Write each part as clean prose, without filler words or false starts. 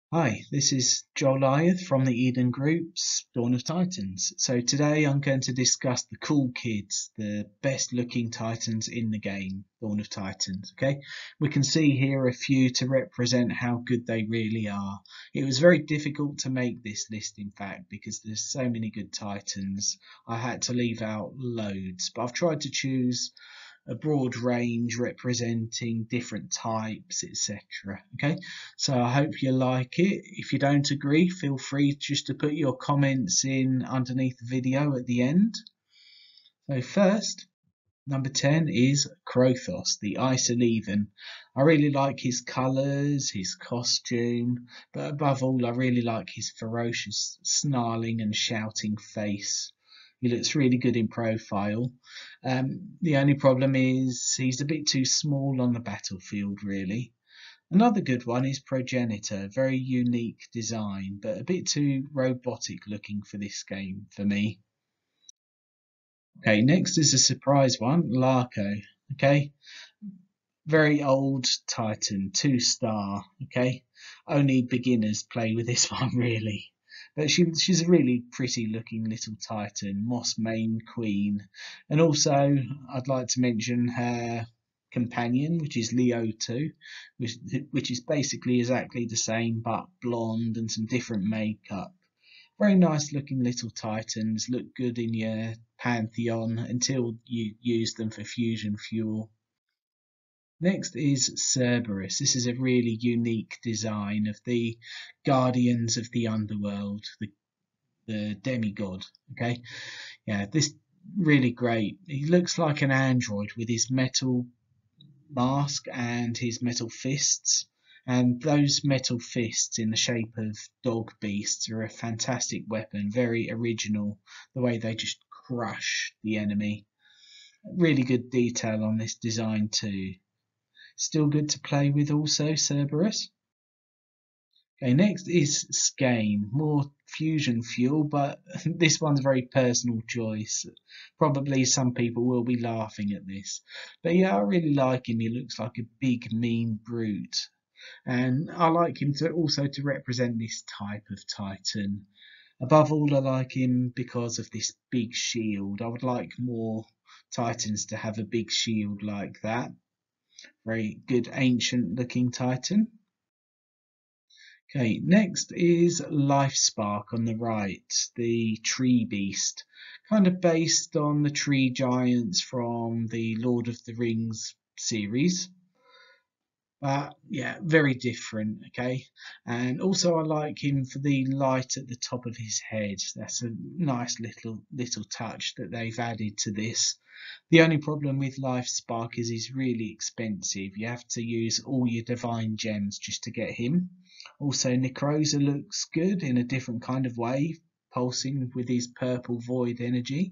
Hi, this is Joel Lyeth from the Eden Group's Dawn of Titans. So today I'm going to discuss the cool kids, the best looking Titans in the game, Dawn of Titans. Okay, we can see here a few to represent how good they really are. It was very difficult to make this list, in fact, because there's so many good Titans. I had to leave out loads, but I've tried to choose a broad range representing different types, etc. Okay, so I hope you like it. If you don't agree, feel free just to put your comments in underneath the video at the end. So first, number 10 is Krothos, the Ice Eleven. I really like his colours, his costume, but above all I really like his ferocious snarling and shouting face. He looks really good in profile. The only problem is he's a bit too small on the battlefield, really. Another good one is Progenitor, very unique design, but a bit too robotic looking for this game for me. Okay, next is a surprise one, Larko. Okay, very old Titan, 2-star. Okay, only beginners play with this one really. But she's a really pretty looking little Titan, Moss Mane Queen. And also, I'd like to mention her companion, which is Leo 2, which is basically exactly the same but blonde and some different makeup. Very nice looking little Titans, look good in your Pantheon until you use them for fusion fuel. Next is Cerberus. This is a really unique design of the Guardians of the Underworld, the demigod. Okay, yeah, this really great. He looks like an android with his metal mask and his metal fists. And those metal fists in the shape of dog beasts are a fantastic weapon, very original, the way they just crush the enemy. Really good detail on this design too. Still good to play with also, Cerberus. Okay, next is Skane, more fusion fuel, but this one's a very personal choice. Probably some people will be laughing at this. But yeah, I really like him. He looks like a big, mean brute. And I like him to also to represent this type of Titan. Above all, I like him because of this big shield. I would like more Titans to have a big shield like that. Very good ancient looking Titan. Okay, next is Life Spark on the right, the tree beast, kind of based on the tree giants from the Lord of the Rings series. But yeah, very different, okay? And also I like him for the light at the top of his head. That's a nice little touch that they've added to this. The only problem with Life Spark is he's really expensive. You have to use all your divine gems just to get him. Also, Necrosa looks good in a different kind of way, pulsing with his purple void energy.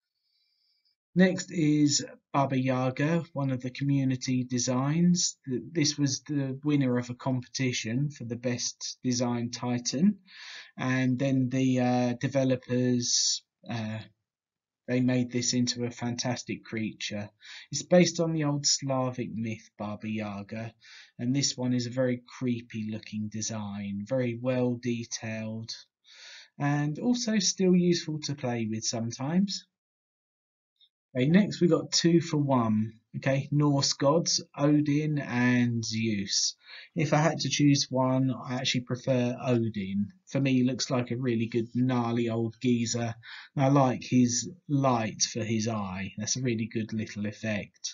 Next is Baba Yaga, one of the community designs. This was the winner of a competition for the best design Titan, and then the developers they made this into a fantastic creature. It's based on the old Slavic myth Baba Yaga, and this one is a very creepy looking design, very well detailed, and also still useful to play with sometimes. Okay, next we got two for one. Okay, Norse gods, Odin and Zeus. If I had to choose one, I actually prefer Odin. For me, he looks like a really good gnarly old geezer. And I like his light for his eye. That's a really good little effect.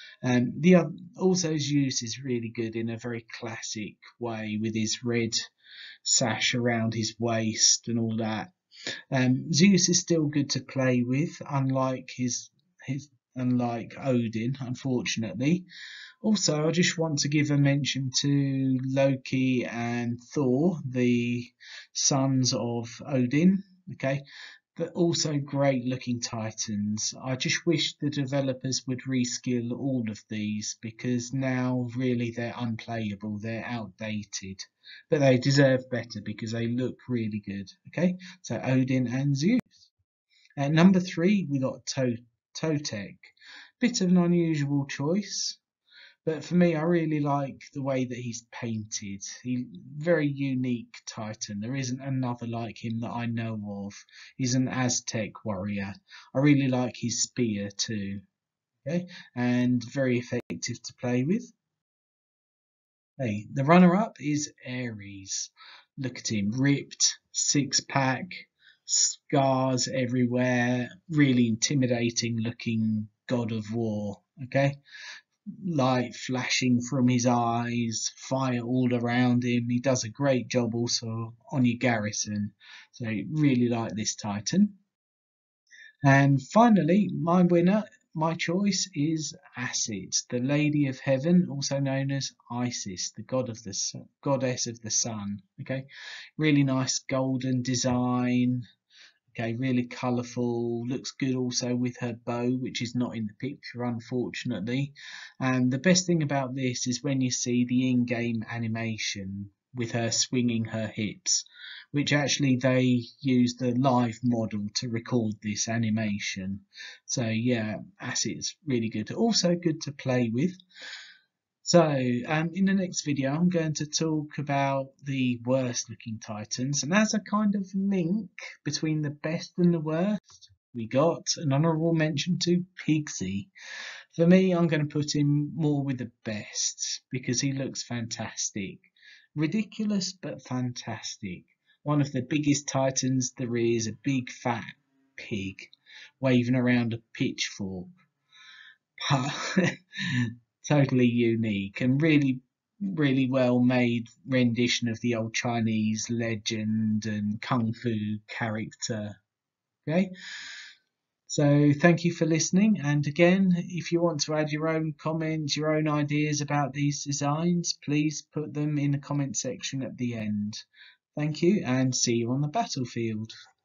Also Zeus is really good in a very classic way with his red sash around his waist and all that. Zeus is still good to play with, his unlike Odin, unfortunately. Also, I just want to give a mention to Loki and Thor, the sons of Odin. Okay, but also great looking Titans. I just wish the developers would reskill all of these because now really they're unplayable, they're outdated. But they deserve better because they look really good. Okay, so Odin and Zeus. At number three, we got Totec. Bit of an unusual choice, But for me, I really like the way that he's painted. Very unique Titan. There isn't another like him that I know of. He's an Aztec warrior. I really like his spear too. Okay, and very effective to play with. Hey, the runner-up is Ares. Look at him, ripped, six-pack, scars everywhere, really intimidating looking god of war. Okay, light flashing from his eyes, fire all around him. He does a great job also on your garrison. So really like this Titan. And finally, my winner, my choice is Asit, the Lady of Heaven, also known as Isis, the goddess of the sun. Okay, really nice golden design. Okay, really colourful, looks good also with her bow, which is not in the picture unfortunately. And the best thing about this is when you see the in-game animation with her swinging her hips, which actually they used the live model to record this animation. So yeah, Asset's really good. Also good to play with. So, in the next video, I'm going to talk about the worst looking Titans, and as a kind of link between the best and the worst, we got an honourable mention to Pigsy. For me, I'm going to put him more with the best because he looks fantastic. Ridiculous, but fantastic. One of the biggest Titans there is, a big fat pig waving around a pitchfork. Totally unique and really well made rendition of the old Chinese legend and kung fu character. Okay, so thank you for listening, and again, if you want to add your own comments, your own ideas about these designs, please put them in the comment section at the end. Thank you, and see you on the battlefield.